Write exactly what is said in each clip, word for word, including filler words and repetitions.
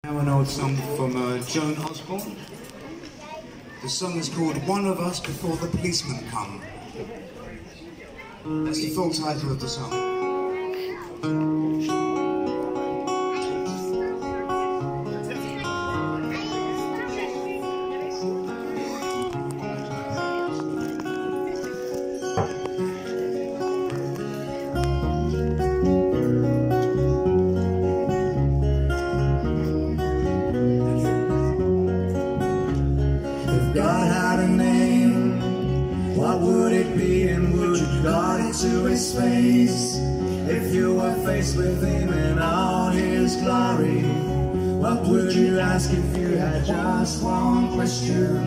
Now an old song from uh, Joan Osborne. The song is called One of Us Before the Policemen Come. That's the full title of the song. God had a name, what would it be, and would you guard it to his face? If you were faced with him in all his glory, what would you ask if you had just one question?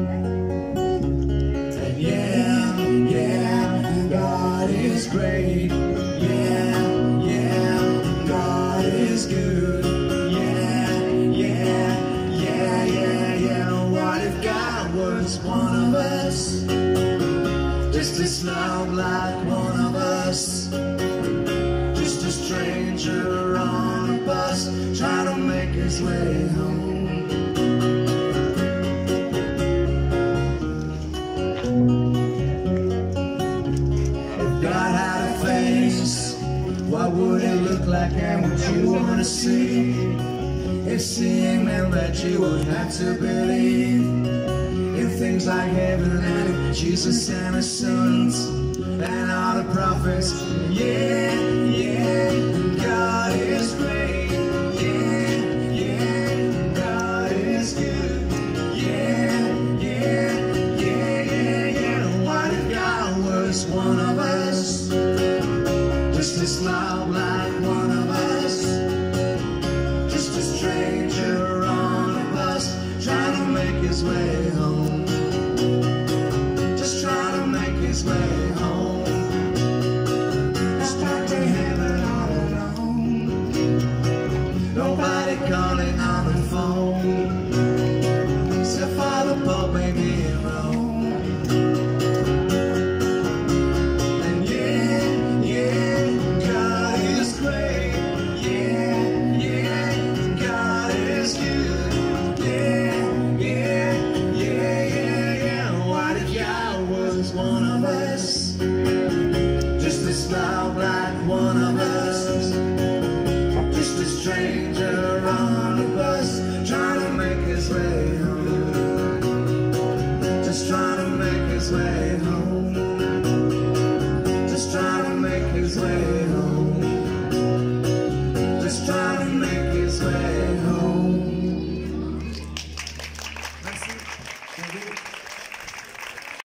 And yeah, yeah, God is great. Yeah, yeah, God is good. Yeah, yeah, yeah, yeah, yeah. What if God was one of us, just as loud like one of us, just a stranger on a bus trying to make his way home? If God had a face, what would it look like, and would you want to see? If seeing meant that you would have to believe in things like heaven and Jesus and his sons and all the prophets. Yeah, yeah, God is great. Yeah, yeah, God is good. Yeah, yeah, yeah, yeah, yeah. What if God was one of us, just as loud like one of us, just a stranger on a bus trying to make his way home, just trying to make his way home, stuck to heaven all alone, nobody calling on the phone, except for the Pope maybe in Rome. And yeah, yeah, God is great. Yeah, yeah, God is good. Yeah, yeah, yeah, yeah, yeah. What if God was one of us, just as loud like one of us, just a stranger on a bus trying to make his way home, just trying to make his way home, just trying to make his way home, just trying to make his way home. That's it.